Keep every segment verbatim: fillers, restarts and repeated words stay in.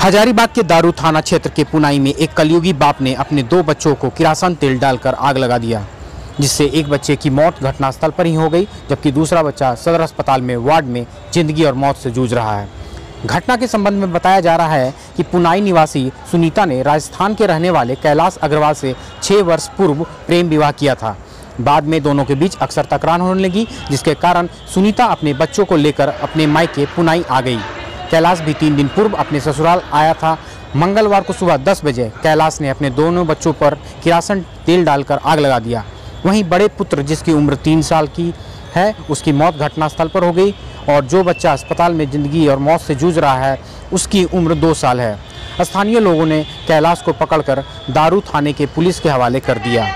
हजारीबाग के दारू थाना क्षेत्र के पुनाई में एक कलयुगी बाप ने अपने दो बच्चों को किरासन तेल डालकर आग लगा दिया, जिससे एक बच्चे की मौत घटनास्थल पर ही हो गई, जबकि दूसरा बच्चा सदर अस्पताल में वार्ड में जिंदगी और मौत से जूझ रहा है। घटना के संबंध में बताया जा रहा है कि पुनाई निवासी सुनीता ने राजस्थान के रहने वाले कैलाश अग्रवाल से छः वर्ष पूर्व प्रेम विवाह किया था। बाद में दोनों के बीच अक्सर तकरार होने लगी, जिसके कारण सुनीता अपने बच्चों को लेकर अपने मायके पुनाई आ गई। कैलाश भी तीन दिन पूर्व अपने ससुराल आया था। मंगलवार को सुबह दस बजे कैलाश ने अपने दोनों बच्चों पर किरासन तेल डालकर आग लगा दिया। वहीं बड़े पुत्र, जिसकी उम्र तीन साल की है, उसकी मौत घटनास्थल पर हो गई और जो बच्चा अस्पताल में जिंदगी और मौत से जूझ रहा है, उसकी उम्र दो साल है। स्थानीय लोगों ने कैलाश को पकड़कर दारू थाने के पुलिस के हवाले कर दिया।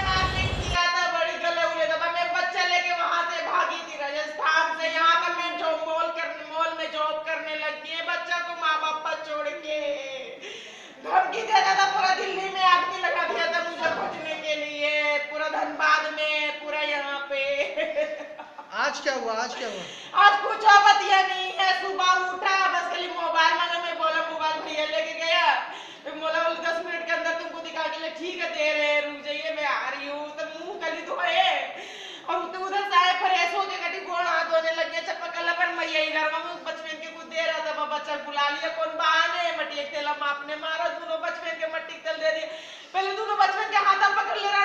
धमकी दे रहा था, पूरा दिल्ली में आदमी लगा दिया था मुझे खोजने के लिए, पूरा धनबाद में, पूरा यहाँ पे। आज क्या हुआ? आज क्या हुआ? आज कुछ बतिया नहीं है। सुबह उठा, बस खाली मोबाइल मांगा, मैं बोला मोबाइल भैया लेके गया, बोला दस मिनट के अंदर तुमको दिखा के लिए, ठीक है दे रहे, रुक जाइए मैं आ रही हूँ। तो मुंह खाली धोए और तो उधर से आए, फ्रेश हो गए, कटी गोड़ हाथ धोने लग गया, चप्पल कल पर मैं यही घर में बचपन के कुछ दे रहा था, बच्चा बुला लिया, कौन बहाने मट्टी तेल हम आपने मारा, दोनों बचपन के मट्टी तेल दे दिए। पहले दोनों बचपन के हाथ पकड़ ले